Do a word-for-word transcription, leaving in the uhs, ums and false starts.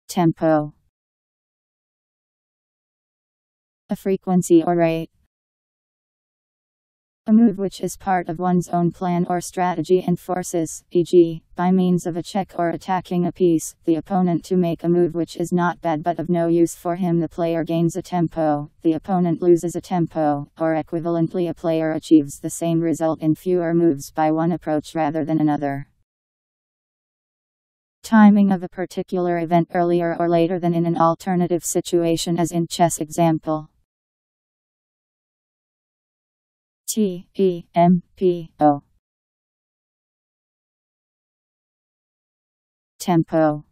Tempo. A frequency or rate. A move which is part of one's own plan or strategy and forces, for example, by means of a check or attacking a piece, the opponent to make a move which is not bad but of no use for him. The player gains a tempo, the opponent loses a tempo, or equivalently a player achieves the same result in fewer moves by one approach rather than another. Timing of a particular event earlier or later than in an alternative situation, as in chess example. T E M P O. Tempo.